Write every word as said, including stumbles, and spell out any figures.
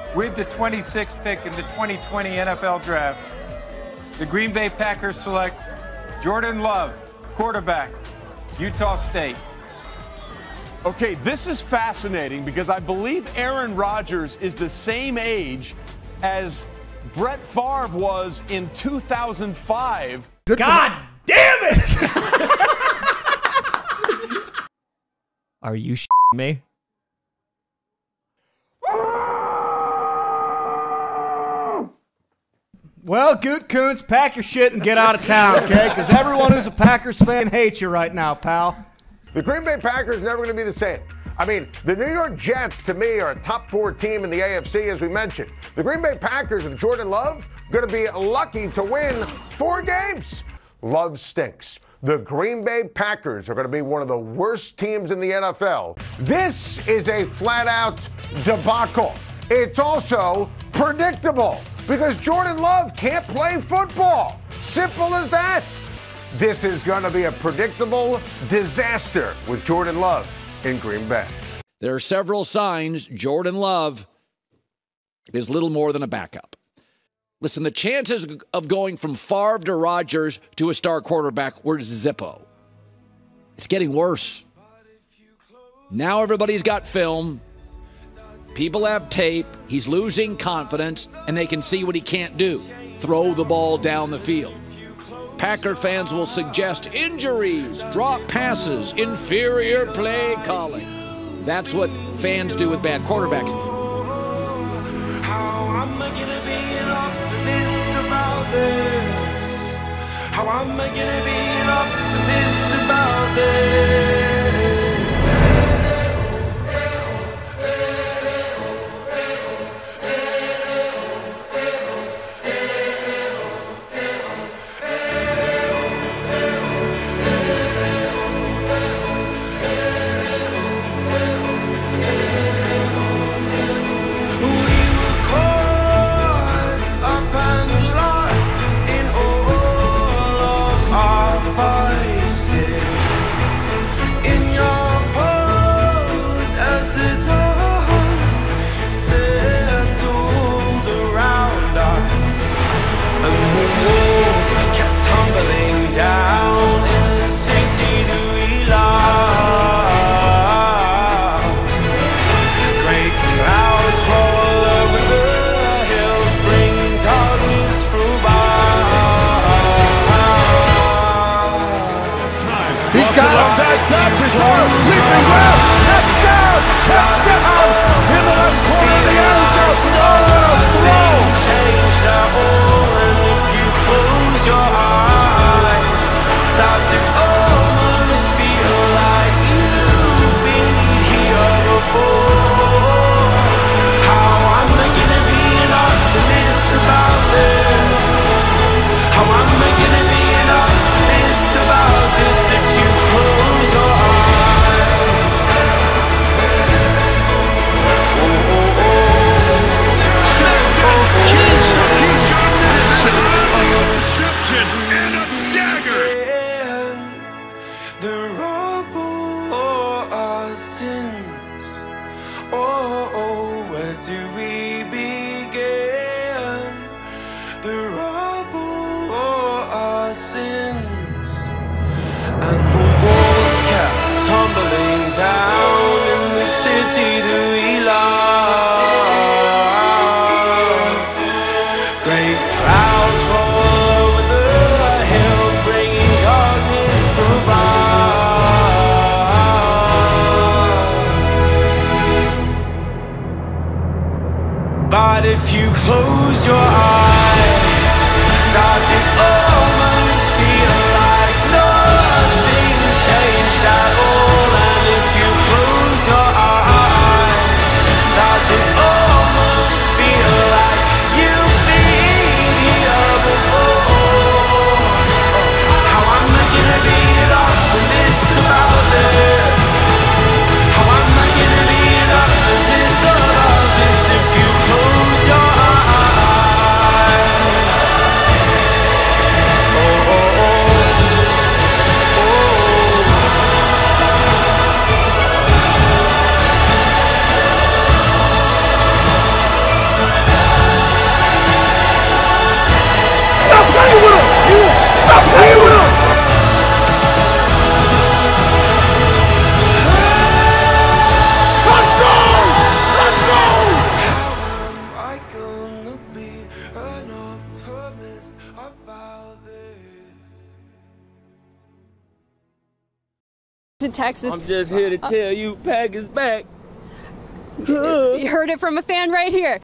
With the twenty-sixth pick in the twenty twenty N F L Draft, the Green Bay Packers select Jordan Love, quarterback, Utah State. Okay, this is fascinating because I believe Aaron Rodgers is the same age as Brett Favre was in two thousand five. Good God damn it! Are you sh**ing me? Well, Goot Kuntz, pack your shit and get out of town, okay? Because everyone who's a Packers fan hates you right now, pal. The Green Bay Packers are never going to be the same. I mean, the New York Jets, to me, are a top four team in the A F C, as we mentioned. The Green Bay Packers with Jordan Love going to be lucky to win four games. Love stinks. The Green Bay Packers are going to be one of the worst teams in the N F L. This is a flat-out debacle. It's also predictable because Jordan Love can't play football. Simple as that. This is going to be a predictable disaster with Jordan Love in Green Bay. There are several signs Jordan Love is little more than a backup. Listen, the chances of going from Favre to Rodgers to a star quarterback were Zippo. It's getting worse. Now everybody's got film. People have tape. He's losing confidence, and they can see what he can't do. Throw the ball down the field. Packer fans will suggest injuries, drop passes, inferior play calling. That's what fans do with bad quarterbacks. How am I gonna be an optimist about this? How am I gonna be an optimist about this? But if you close your eyes, does it almost feel like nothing changed at all? And if you close your eyes, does it almost feel like you've been here before? How am I gonna be an optimist about this? How am I gonna be an optimist about this if you close your eyes? to Texas. I'm just here to tell you, Pack is back. You heard it from a fan right here.